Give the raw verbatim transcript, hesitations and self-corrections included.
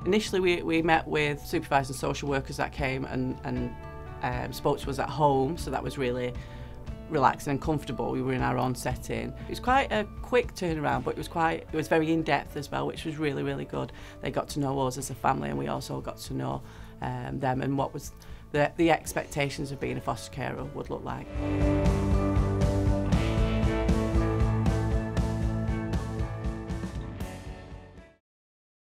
Initially we, we met with supervisors and social workers that came and, and um, spoke to us at home, so that was really relaxing and comfortable. We were in our own setting. It was quite a quick turnaround, but it was quite it was very in-depth as well, which was really, really good. They got to know us as a family, and we also got to know um, them and what was the, the expectations of being a foster carer would look like.